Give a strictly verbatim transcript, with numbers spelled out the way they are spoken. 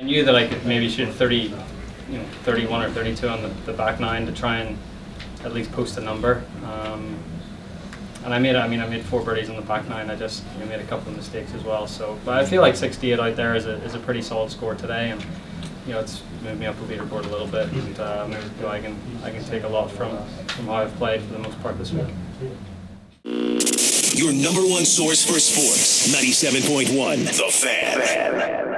knew that I could maybe shoot thirty, you know, thirty-one or thirty-two on the, the back nine to try and at least post a number. Um, and I made, I mean, I made four birdies on the back nine. I just you know, made a couple of mistakes as well. So, but I feel like sixty-eight out there is a is a pretty solid score today, and you know, it's moved me up the leaderboard a little bit. And um, you know, I can I can take a lot from from how I've played for the most part this week. Your number one source for sports, ninety-seven point one, The Fan.